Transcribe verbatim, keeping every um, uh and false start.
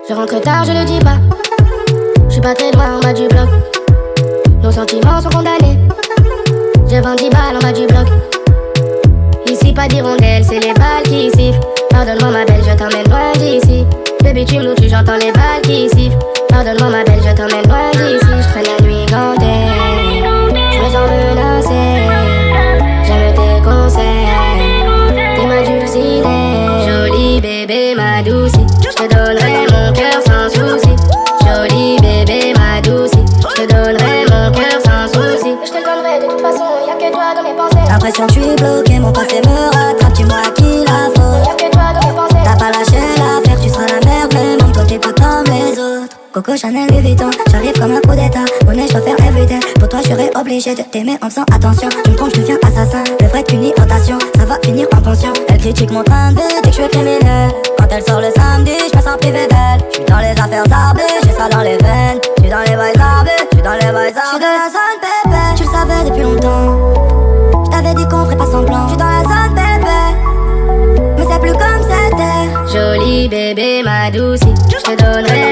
Je rentre tard, je le dis pas. Je suis pas très loin en bas du bloc. Nos sentiments sont condamnés. J'ai vingt balles en bas du bloc. Ici pas d'hirondelle, c'est les balles qui sifflent. Pardonne-moi ma belle, je t'emmène loin d'ici. Baby tu me loues, tu j'entends les balles qui sifflent. Pardonne-moi ma belle, je t'emmène loin d'ici. Je traîne la nuit gantée, je me sens menacée. J'aime tes conseils, t'es ma dulcinée. Jolie bébé ma douce, je te donnerai mon cœur sans souci. Jolie bébé ma douce, je te donnerai mon cœur sans souci. Je te le donnerai de toute façon, y'a que toi dans mes pensées. L'impression que je suis bloqué, mon passé me rattrape. Dis-moi à qui la faute. Y'a que toi dans mes pensées. T'as pas lâché l'affaire, tu seras la merde. Mais même toi t'es pas comme les autres. Coco Chanel Louis Vuitton, j'arrive comme un coup d'état. Monnaie je dois faire everyday. Pour toi je serais obligé de t'aimer en faisant attention. Tu me trompes, je deviens assassin. Le vrai qu'une irritation, ça va finir en pension. Elle critique mon train de vie, dit que je suis criminel. Quand elle sort le samedi, je me sens privé d'elle. Je suis dans les affaires arbées, j'ai ça dans les veines. Je suis dans les vibes arbées, je suis dans les vibes arbées. Je suis dans la zone bébé, tu le savais depuis longtemps. Je t'avais dit qu'on ferait pas semblant. Je suis dans la zone bébé, mais c'est plus comme c'était. Jolie bébé ma douce, je te donnerai